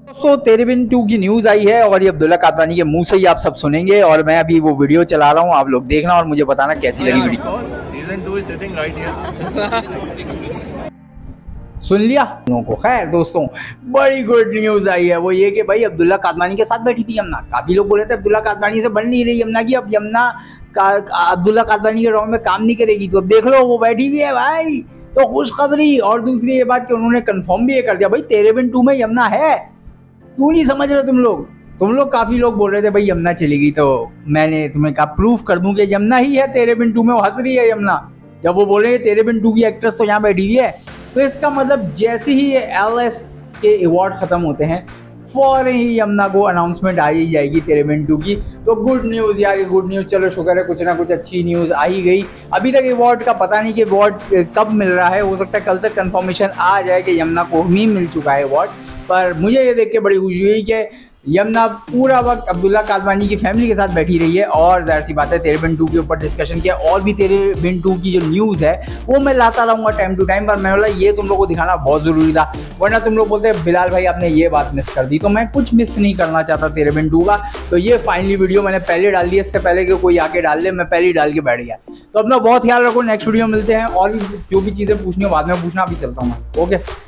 दोस्तों तेरे बिन 2 की न्यूज आई है और ये अब्दुल्ला कादवानी के मुंह से ही आप सब सुनेंगे और मैं अभी वो वीडियो चला रहा हूँ, आप लोग देखना और मुझे बताना कैसी लगी video. Season 2 is sitting right here. सुन लिया लोगों को। खैर दोस्तों, बड़ी गुड न्यूज आई है, वो ये कि भाई अब्दुल्ला कादवानी के साथ बैठी थी यमुना। काफी लोग बोल रहे थे अब्दुल्ला कादवानी से बन नहीं रही यमुना की, अब यमुना अब्दुल्ला कादवानी के राउंड में काम नहीं करेगी, तो अब देख लो वो बैठी हुई है भाई। तो खुशखबरी। और दूसरी ये बात कि उन्होंने कंफर्म भी ये कर दिया भाई तेरे बिन 2 में यमुना है। क्यों नहीं समझ रहे तुम लोग काफी लोग बोल रहे थे भाई यमुना चलेगी, तो मैंने तुम्हें कहा प्रूफ कर दूं कि यमुना ही है तेरे बिन 2 में। वो हंस रही है यमुना जब वो बोल रहे हैं तेरे बिन 2 की एक्ट्रेस तो यहाँ बैठी हुई है। तो इसका मतलब जैसे ही ये LS के अवार्ड खत्म होते हैं फौरन ही यमुना को अनाउंसमेंट आ ही जाएगी तेरे बिन 2 की। तो गुड न्यूज़ यार, गुड न्यूज़। चलो शुक्र है कुछ ना कुछ अच्छी न्यूज़ आ ही गई। अभी तक अवार्ड का पता नहीं कि अवार्ड कब मिल रहा है, हो सकता है कल तक कंफर्मेशन आ जाए कि यमुना को ही मिल चुका है अवार्ड। पर मुझे ये देख के बड़ी खुशी हुई कि यमुना पूरा वक्त अब्दुल्ला कादवानी की फैमिली के साथ बैठी रही है। और जाहिर सी बात है तेरे बिन 2 के ऊपर डिस्कशन किया, और भी तेरे बिन 2 की जो न्यूज़ है वो मैं लाता रहूँगा टाइम टू टाइम। पर मैं बोला ये तुम लोग को दिखाना बहुत ज़रूरी था, वरना तुम लोग बोलते बिलाल भाई आपने ये बात मिस कर दी। तो मैं कुछ मिस नहीं करना चाहता तेरे बिन 2 का। तो ये फाइनली वीडियो मैंने पहले डाल दी, इससे पहले कि कोई आके डाल दे, मैं पहले ही डाल के बैठ गया। तो अपना बहुत ख्याल रखो, नेक्स्ट वीडियो मिलते हैं। और भी जो भी चीज़ें पूछनी हो बाद में पूछना, अभी चलता हूँ मैं। ओके।